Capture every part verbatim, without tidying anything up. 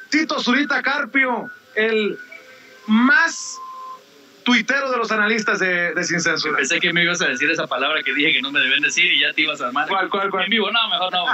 Tito Zurita Carpio, el más tuitero de los analistas de, de Sin Censura. Pensé que me ibas a decir esa palabra que dije que no me deben decir y ya te ibas a armar. ¿Cuál, cuál, cuál? En vivo, no, mejor no.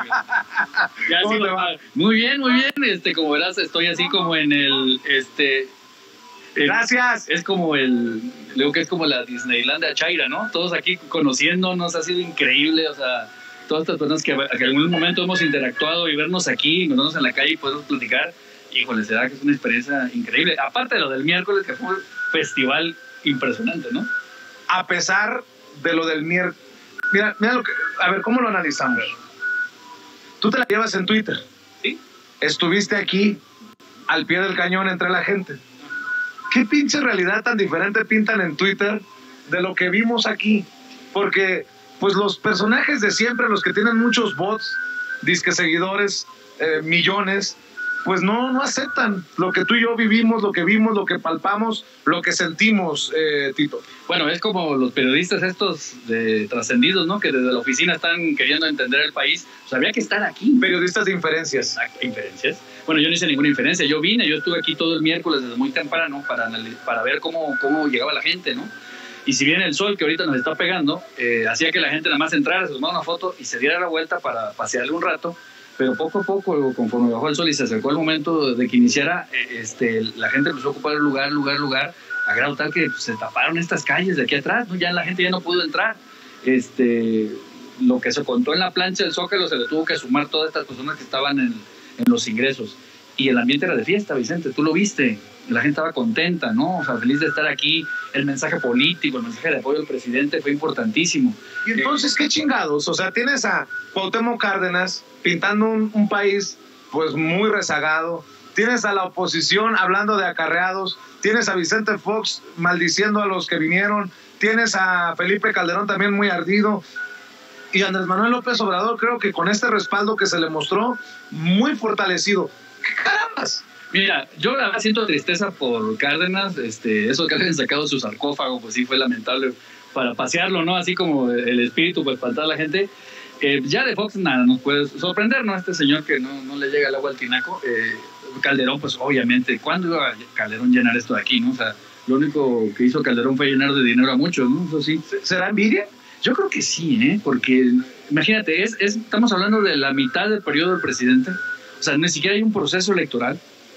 Ya ¿Cómo sí te va? Muy bien, muy bien. Este, como verás, estoy así como en el, este... el- Gracias. Es como el, luego que es como la Disneylandia Chaira, ¿no? Todos aquí conociéndonos, ha sido increíble, o sea, todas estas personas que, que en algún momento hemos interactuado y vernos aquí, vernos en la calle y podemos platicar, híjole, será que es una experiencia increíble. Aparte de lo del miércoles, que fue un festival impresionante, ¿no? A pesar de lo del miércoles. Mira, mira lo que. A ver, ¿cómo lo analizamos? Tú te la llevas en Twitter. Sí. Estuviste aquí, al pie del cañón, entre la gente. ¿Qué pinche realidad tan diferente pintan en Twitter de lo que vimos aquí? Porque, pues, los personajes de siempre, los que tienen muchos bots, disque seguidores, eh, millones, pues no, no aceptan lo que tú y yo vivimos, lo que vimos, lo que palpamos, lo que sentimos, eh, Tito. Bueno, es como los periodistas estos de trascendidos, ¿no? Que desde la oficina están queriendo entender el país. O sea, había que estar aquí. Periodistas de inferencias. Exacto, inferencias. Bueno, yo no hice ninguna inferencia. Yo vine, yo estuve aquí todo el miércoles desde muy temprano para, para ver cómo, cómo llegaba la gente, ¿no? Y si bien el sol que ahorita nos está pegando, eh, hacía que la gente nada más entrara, se tomara una foto y se diera la vuelta para pasearle un rato, pero poco a poco, conforme bajó el sol y se acercó el momento de que iniciara, eh, este, la gente empezó a ocupar lugar, lugar, lugar, a grado tal que pues, se taparon estas calles de aquí atrás, ¿no? Ya la gente ya no pudo entrar. Este, lo que se contó en la plancha del Zócalo se le tuvo que sumar todas estas personas que estaban en, en los ingresos. Y el ambiente era de fiesta, Vicente, tú lo viste. La gente estaba contenta, ¿no? O sea, feliz de estar aquí. El mensaje político, el mensaje de apoyo al presidente fue importantísimo. Y entonces, ¿qué chingados? O sea, tienes a Cuauhtémoc Cárdenas pintando un, un país, pues, muy rezagado. Tienes a la oposición hablando de acarreados. Tienes a Vicente Fox maldiciendo a los que vinieron. Tienes a Felipe Calderón también muy ardido. Y Andrés Manuel López Obrador, creo que con este respaldo que se le mostró, muy fortalecido. ¿Qué carambas? Mira, yo la verdad siento tristeza por Cárdenas, este, eso que le han sacado su sarcófago, pues sí fue lamentable para pasearlo, ¿no? Así como el espíritu para espantar a la gente. Eh, ya de Fox nada nos puede sorprender, ¿no? Este señor que no, no le llega el agua al tinaco. Eh, Calderón, pues obviamente, ¿cuándo iba a Calderón llenar esto de aquí, no? O sea, lo único que hizo Calderón fue llenar de dinero a muchos, ¿no? Eso sí. ¿Será envidia? Yo creo que sí, ¿eh? Porque imagínate, es, es, estamos hablando de la mitad del periodo del presidente. O sea, ni siquiera hay un proceso electoral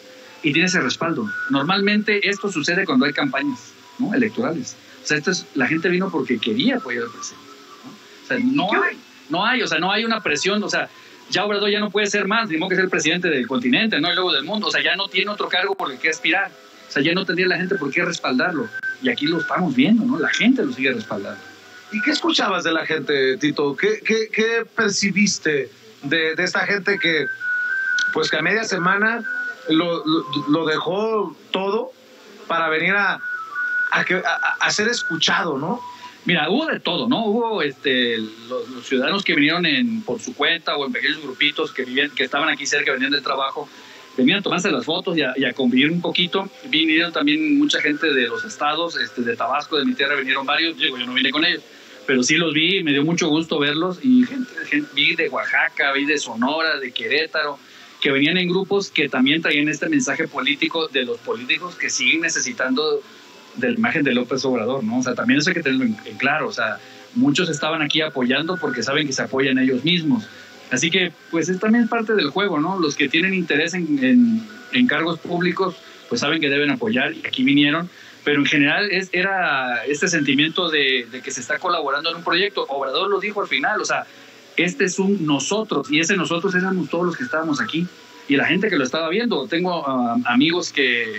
y tiene ese respaldo. Normalmente esto sucede cuando hay campañas, ¿no? Electorales. O sea, esto es, la gente vino porque quería apoyar al presidente, ¿no? O sea, no hay, no hay, o sea, no hay una presión, o sea, ya Obrador ya no puede ser más, ni modo que ser el presidente del continente, ¿no? Y luego del mundo, o sea, ya no tiene otro cargo por el que aspirar. O sea, ya no tendría la gente por qué respaldarlo. Y aquí lo estamos viendo, ¿no? La gente lo sigue respaldando. ¿Y qué escuchabas de la gente, Tito? ¿Qué, qué, qué percibiste de, de esta gente que, pues que a media semana lo, lo, lo dejó todo para venir a, a, que, a, a ser escuchado, ¿no? Mira, hubo de todo, ¿no? Hubo este, los, los ciudadanos que vinieron en, por su cuenta o en pequeños grupitos que, vivían, que estaban aquí cerca, venían del trabajo, venían a tomarse las fotos y a, y a convivir un poquito. Vinieron también mucha gente de los estados, este, de Tabasco, de mi tierra, vinieron varios. Digo, yo no vine con ellos, pero sí los vi, me dio mucho gusto verlos. Y gente, gente, vi de Oaxaca, vi de Sonora, de Querétaro, que venían en grupos que también traían este mensaje político de los políticos que siguen necesitando de la imagen de López Obrador, ¿no? O sea, también eso hay que tenerlo en, en claro. O sea, muchos estaban aquí apoyando porque saben que se apoyan ellos mismos. Así que, pues, es también parte del juego, ¿no? Los que tienen interés en, en, en cargos públicos, pues saben que deben apoyar y aquí vinieron. Pero en general es, era este sentimiento de, de que se está colaborando en un proyecto. Obrador lo dijo al final, o sea, este es un nosotros, y ese nosotros éramos todos los que estábamos aquí. Y la gente que lo estaba viendo. Tengo uh, amigos que,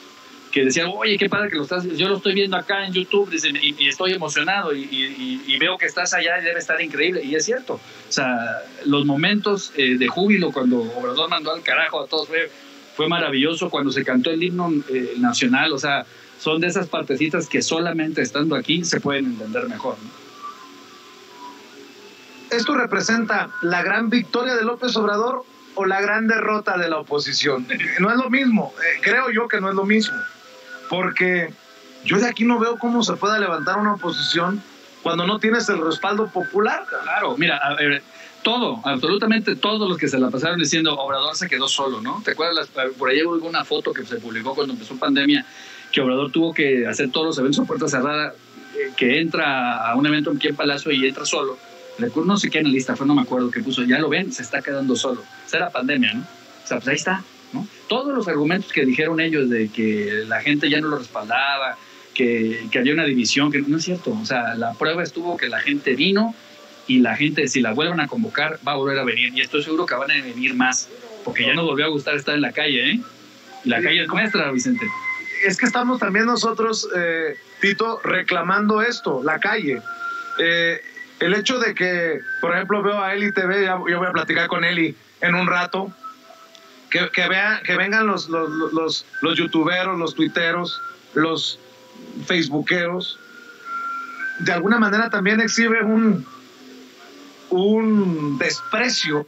que decían, oye, qué padre que lo estás, yo lo estoy viendo acá en YouTube, dicen, y, y estoy emocionado, y, y, y veo que estás allá y debe estar increíble. Y es cierto. O sea, los momentos eh, de júbilo cuando Obrador mandó al carajo a todos fue, fue maravilloso. Cuando se cantó el himno eh, nacional, o sea, son de esas partecitas que solamente estando aquí se pueden entender mejor, ¿no? ¿Esto representa la gran victoria de López Obrador o la gran derrota de la oposición? No es lo mismo, eh, creo yo que no es lo mismo, porque yo de aquí no veo cómo se pueda levantar una oposición cuando no tienes el respaldo popular. Claro, mira, a ver, Todo, absolutamente todos los que se la pasaron diciendo Obrador se quedó solo, ¿no? ¿Te acuerdas? Por ahí hubo una foto que se publicó cuando empezó pandemia, que Obrador tuvo que hacer todos los eventos a puerta cerrada, eh, que entra a un evento aquí en Palacio y entra solo. No sé qué analista fue, no me acuerdo, que puso, ya lo ven, se está quedando solo. O sea, era pandemia, ¿no? O sea, pues ahí está, ¿no? Todos los argumentos que dijeron ellos de que la gente ya no lo respaldaba, que, que había una división, que no es cierto. O sea, la prueba estuvo que la gente vino, y la gente, si la vuelven a convocar, va a volver a venir. Y estoy seguro que van a venir más, porque ya nos volvió a gustar estar en la calle, ¿eh? Y la calle es nuestra, Vicente. Es que estamos también nosotros, eh, Tito, reclamando esto, la calle. Eh, el hecho de que, por ejemplo, veo a Eli T V, ya, yo voy a platicar con Eli en un rato, que, que, vea, que vengan los, los, los, los youtuberos, los tuiteros, los facebookeros, de alguna manera también exhibe un... un desprecio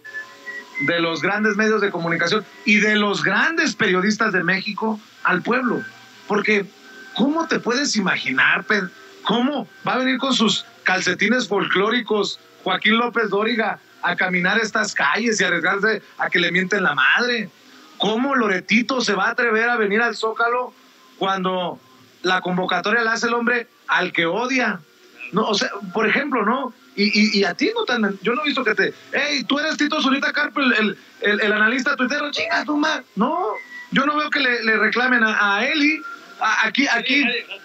de los grandes medios de comunicación y de los grandes periodistas de México al pueblo. Porque, ¿cómo te puedes imaginar? ¿Cómo va a venir con sus calcetines folclóricos Joaquín López Dóriga a caminar estas calles y arriesgarse a que le mienten la madre? ¿Cómo Loretito se va a atrever a venir al Zócalo cuando la convocatoria la hace el hombre al que odia? No, o sea, por ejemplo, ¿no? Y, y, y a ti no tan... Yo no he visto que te... Hey, tú eres Tito Zurita Carpo, el, el, el, el analista tuitero. Chinga, tu madre. No, yo no veo que le, le reclamen a, a Eli. A, aquí, aquí,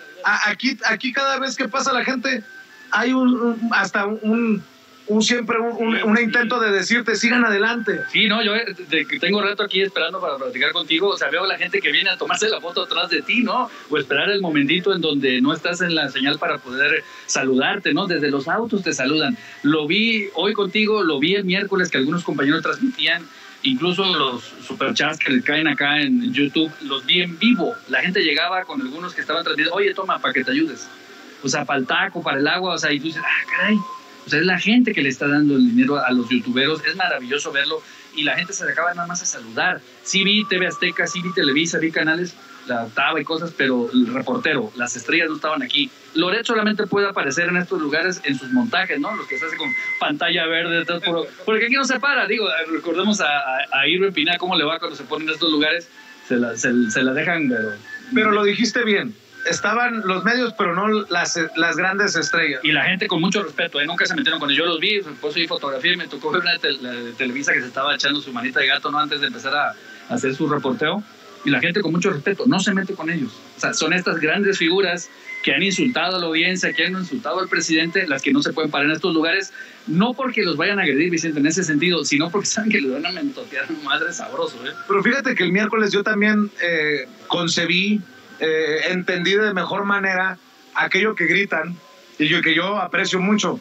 a, aquí, aquí cada vez que pasa la gente, hay un, un hasta un... un siempre un, un, un intento de decirte sigan adelante. Sí, no, yo de, de, tengo rato aquí esperando para platicar contigo. O sea, veo a la gente que viene a tomarse la foto atrás de ti, ¿no? O esperar el momentito en donde no estás en la señal para poder saludarte, ¿no? Desde los autos te saludan. Lo vi hoy contigo, lo vi el miércoles que algunos compañeros transmitían, incluso los superchats que le caen acá en YouTube, los vi en vivo. La gente llegaba con algunos que estaban transmitiendo, oye, toma, para que te ayudes. O sea, para el taco, para el agua, o sea, y tú dices, ah, caray. O sea, es la gente que le está dando el dinero a los youtuberos. Es maravilloso verlo. Y la gente se acaba nada más a saludar. Sí vi T V Azteca, sí vi Televisa, vi canales, la octava y cosas, pero el reportero, las estrellas no estaban aquí. Loret solamente puede aparecer en estos lugares en sus montajes, ¿no? Los que se hacen con pantalla verde, todo, puro, porque aquí no se para. Digo, recordemos a, a, a Irving Pineda cómo le va cuando se ponen en estos lugares. Se la, se, se la dejan, pero... Pero lo dijiste bien. Estaban los medios, pero no las, las grandes estrellas. Y la gente con mucho respeto, ¿eh? Nunca se metieron con ellos. Yo los vi, después vi fotografía y me tocó ver una de, tel de Televisa que se estaba echando su manita de gato, ¿no? Antes de empezar a, a hacer su reporteo. Y la gente con mucho respeto no se mete con ellos. O sea, son estas grandes figuras que han insultado a la audiencia, que han insultado al presidente, las que no se pueden parar en estos lugares, no porque los vayan a agredir, Vicente, en ese sentido, sino porque saben que les van a mentotear madre sabroso, ¿eh? Pero fíjate que el miércoles yo también eh, concebí, eh, entendí de mejor manera aquello que gritan, y yo, que yo aprecio mucho,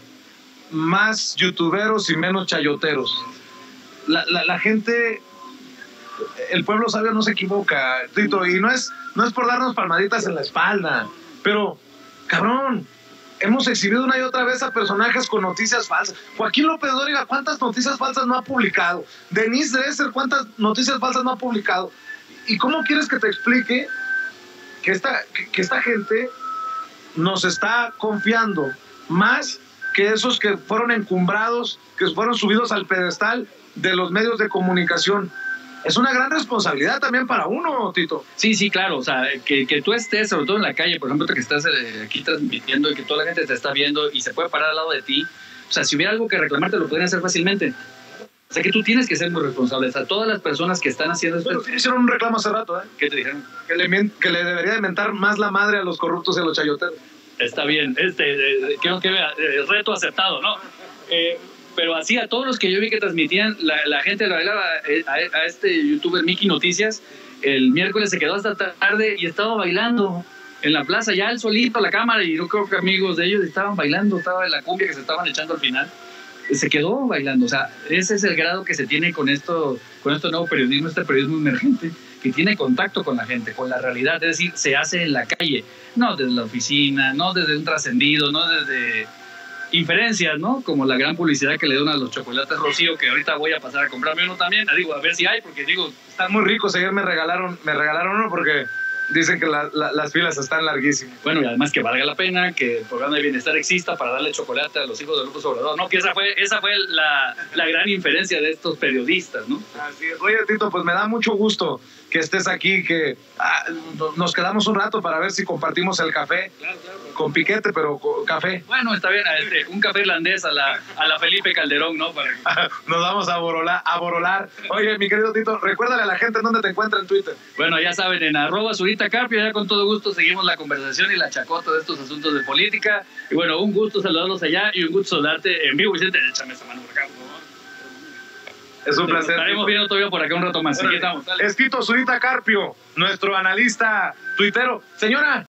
más youtuberos y menos chayoteros. La, la, la gente... El pueblo sabio no se equivoca, Tito, y no es, no es por darnos palmaditas en la espalda, pero, cabrón, hemos exhibido una y otra vez a personajes con noticias falsas. Joaquín López Dóriga, ¿cuántas noticias falsas no ha publicado? Denise Dresser, ¿cuántas noticias falsas no ha publicado? ¿Y cómo quieres que te explique que esta, que, que esta gente nos está confiando más que esos que fueron encumbrados, que fueron subidos al pedestal de los medios de comunicación? Es una gran responsabilidad también para uno, Tito. Sí, sí, claro. O sea, que, que tú estés, sobre todo en la calle, por ejemplo, que estás eh, aquí transmitiendo y que toda la gente te está viendo y se puede parar al lado de ti. O sea, si hubiera algo que reclamarte, lo podrían hacer fácilmente. O sea, que tú tienes que ser muy responsable. O sea, todas las personas que están haciendo esto... Pero sí hicieron un reclamo hace rato, ¿eh? ¿Qué te dijeron? Que le, que le debería de mentar más la madre a los corruptos y a los chayoteros. Está bien. Este, eh, creo que vea, eh, reto aceptado, ¿no? Eh... Pero así a todos los que yo vi que transmitían, la, la gente lo bailaba a, a este youtuber Miki Noticias. El miércoles se quedó hasta tarde y estaba bailando en la plaza, ya él solito, la cámara, y yo creo que amigos de ellos estaban bailando, estaba en la cumbia que se estaban echando al final. Se quedó bailando. O sea, ese es el grado que se tiene con esto, con este nuevo periodismo, este periodismo emergente, que tiene contacto con la gente, con la realidad. Es decir, se hace en la calle, no desde la oficina, no desde un trascendido, no desde... inferencias, ¿no? Como la gran publicidad que le dan a los chocolates Rocío, que ahorita voy a pasar a comprarme uno también. Digo, a ver si hay, porque digo... Están muy ricos. Ayer me regalaron, me regalaron uno porque Dicen que la, la, las filas están larguísimas. Bueno, y además que valga la pena que el programa de bienestar exista para darle chocolate a los hijos de López Obrador, ¿no? Que esa fue, esa fue la, la gran inferencia de estos periodistas, ¿no? Así es. Oye, Tito, pues me da mucho gusto que estés aquí, que ah, nos quedamos un rato para ver si compartimos el café. Claro, claro. Con piquete, pero con café. Bueno, está bien, este, un café irlandés a la, a la Felipe Calderón, ¿no? Para... Nos vamos a borolar, a borolar. Oye, mi querido Tito, recuérdale a la gente en dónde te encuentra en Twitter. Bueno, ya saben, en arroba Zurita Carpio, ya con todo gusto seguimos la conversación y la chacota de estos asuntos de política. Y bueno, un gusto saludarlos allá y un gusto saludarte en vivo, Vicente. Échame esa mano por acá, ¿no? Es un placer. Estaremos viendo todavía por acá un rato más. Aquí estamos. Es Tito Zurita Carpio, nuestro analista tuitero. Señora.